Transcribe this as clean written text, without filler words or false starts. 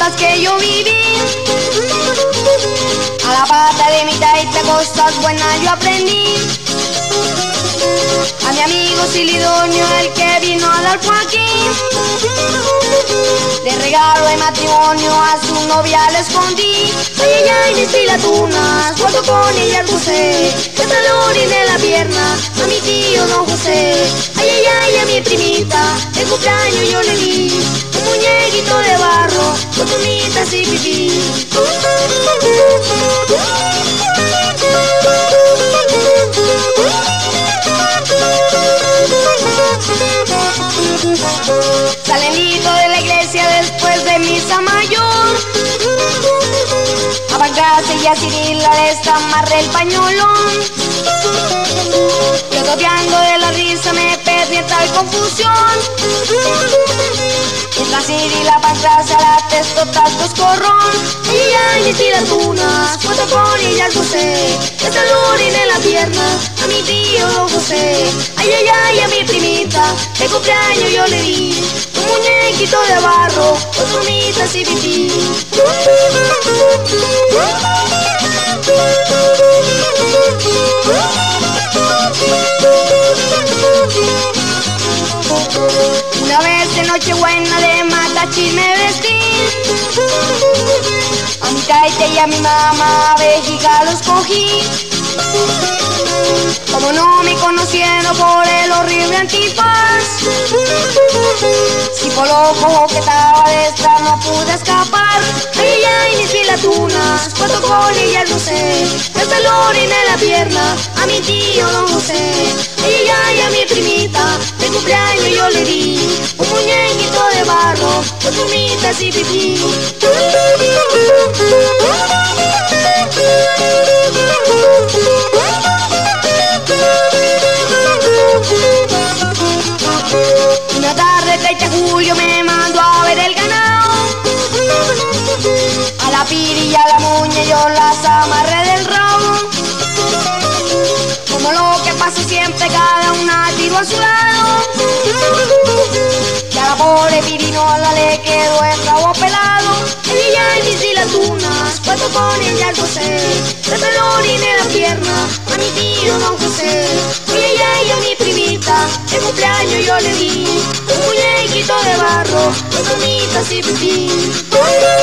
cosas que yo viví. A la pata de mi taita cosas buenas yo aprendí. A mi amigo Silidonio, el que vino a dar por aquí, de regalo de matrimonio a su novia le escondí. Ay, ay, ay, de las tunas, cuando con ella el José, el talón de la pierna a mi tío don José. Ay, ay, ay, a mi primita, el cumpleaños yo le di un muñequito de barro con tunitas y pipí. Salenito de la iglesia después de misa mayor, a Pancracia y a Cirila les amarré el pañolón. Yo toteando de la risa me perdí en tal confusión. Mientras Cirila, Pancracia, la testo tantos corrón. Ay, ay, ay, ni las tunas, cuando con ella el José, el talón en la pierna a mi tío don José. Ay, ay, ay, a mi primita, de cumpleaños yo le di un muñequito de barro con tunitas y pipí. Una vez de Nochebuena de matachín me vestí, a mi taita y a mi mamá a Béjica los cogí. Como no me conocieron por el horrible antifaz, si por lo cojo que estaba de esta no pude escapar. Ay, ay, ay, mis filatunas, cuando con ella el José, el talón en la pierna a mi tío don José. Ay, ay, ay, a mi primita, de cumpleaños yo le di un muñequito de barro con tunitas y pipí. Una tarde 30 de julio me mandó a ver el ganado, a la piri y a la muña yo las amarré del rabo. Como lo que pasa siempre, cada una tiró a su lado, y a la pobre pirinola le quedó el rabo pelado. Ay, ay, ay, mis dilatunas, cuando con ella el José, el talón en la pierna a mi tío don José. Ay, ay, ay, a mi primita, de cumpleaños yo le di un muñequito de barro con tunitas y pipí.